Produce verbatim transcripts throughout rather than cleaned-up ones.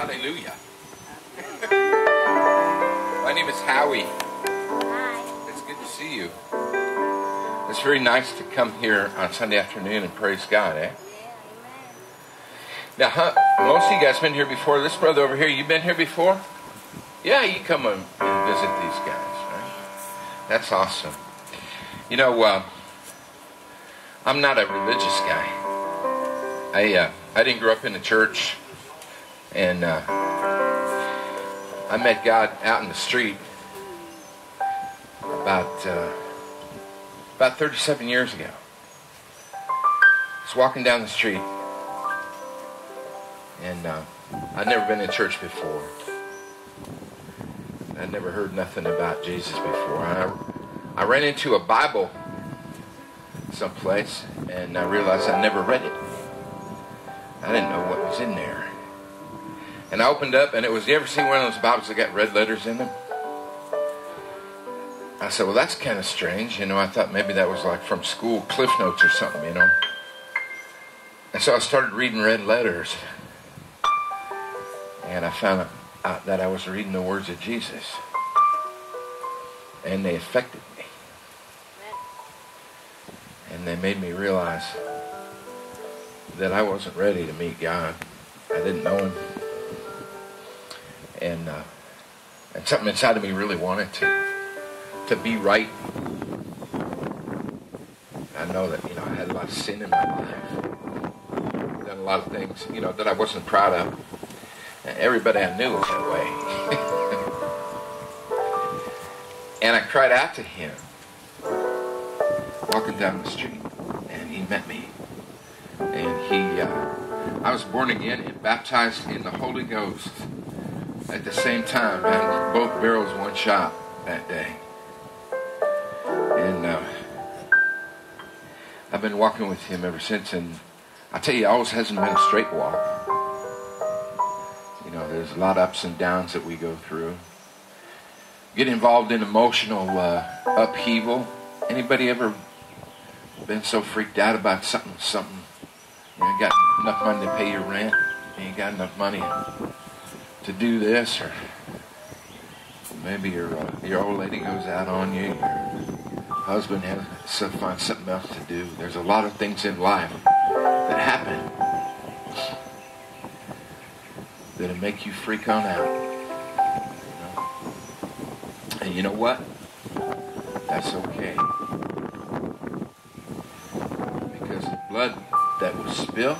Hallelujah. My name is Howie. Hi. It's good to see you. It's very nice to come here on Sunday afternoon and praise God, eh? Yeah, amen. Now, huh, most of you guys been here before. This brother over here, you been here before? Yeah, you come and visit these guys, right? That's awesome. You know, uh, I'm not a religious guy. I uh, I didn't grow up in the church, and uh, I met God out in the street about uh, about thirty-seven years ago. I was walking down the street, and uh, I'd never been in church before. I'd never heard nothing about Jesus before. I, I ran into a Bible someplace, and I realized I never read it. I didn't know what was in there. And I opened up, and it was, you ever seen one of those Bibles that got red letters in them? I said, well, that's kind of strange. You know, I thought maybe that was like from school, Cliff Notes or something, you know. And so I started reading red letters. And I found out that I was reading the words of Jesus. And they affected me. And they made me realize that I wasn't ready to meet God. I didn't know Him. And, uh, and something inside of me really wanted to to be right. I know that, you know, I had a lot of sin in my life. Done a lot of things, you know, that I wasn't proud of. And everybody I knew was that way. And I cried out to Him, walking down the street, and He met me. And He, uh, I was born again and baptized in the Holy Ghost at the same time, man. Both barrels, one shot that day. And uh, I've been walking with Him ever since. And I tell you, it always hasn't been a straight walk. You know, there's a lot of ups and downs that we go through. Get involved in emotional uh, upheaval. Anybody ever been so freaked out about something, something? You ain't got enough money to pay your rent. You ain't got enough money to do this, or maybe your uh, your old lady goes out on you. Your husband has to find something else to do. There's a lot of things in life that happen that'll make you freak on out. You know? And you know what? That's okay. Because the blood that was spilled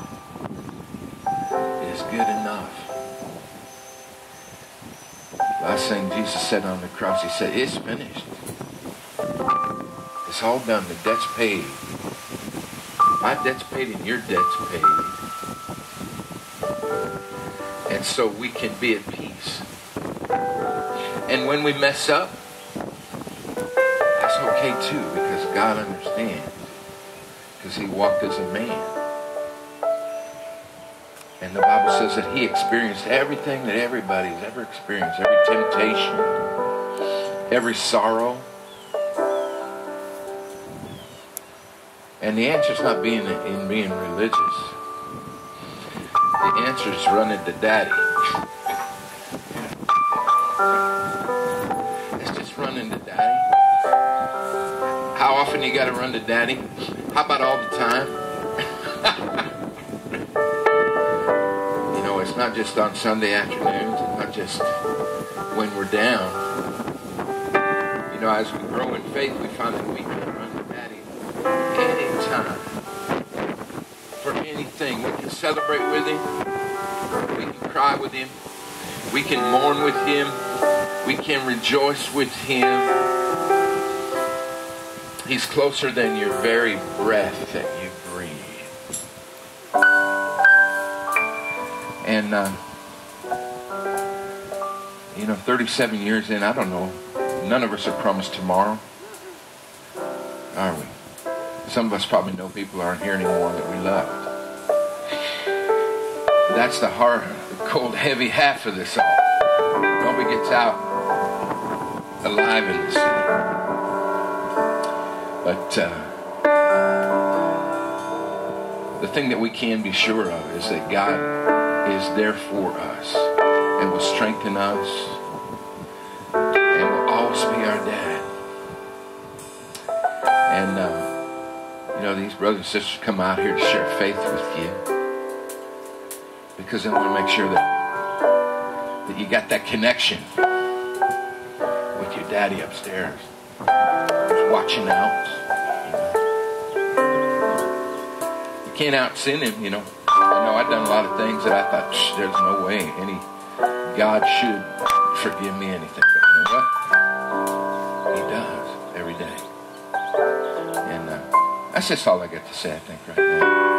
is good enough. Last thing Jesus said on the cross, He said, it's finished. It's all done. The debt's paid. My debt's paid and your debt's paid. And so we can be at peace. And when we mess up, that's okay too, because God understands. Because He walked as a man. And the Bible says that He experienced everything that everybody's ever experienced. Every temptation. Every sorrow. And the answer's not being in being religious. The answer is running to Daddy. It's just running to Daddy. How often you got to run to Daddy? How about all the time? You know, it's not just on Sunday afternoons. It's not just when we're down. You know, as we grow in faith, we find that we can run to Daddy anytime. For anything. We can celebrate with Him. We can cry with Him. We can mourn with Him. We can rejoice with Him. He's closer than your very breath that you breathe. And, uh, you know, thirty-seven years in, I don't know, none of us are promised tomorrow. Are we? Some of us probably know people aren't here anymore that we loved. That's the hard, the cold, heavy half of this all. Nobody gets out alive in this thing. But uh, the thing that we can be sure of is that God is there for us and will strengthen us and will always be our dad. And, uh, you know, these brothers and sisters come out here to share faith with you because they want to make sure that, that you got that connection with your daddy upstairs. He's watching out. You can't out-sin him, you know. I know I've done a lot of things that I thought, Shh, there's no way any God should forgive me anything. But you know what? He does every day. And uh, that's just all I got to say, I think, right now.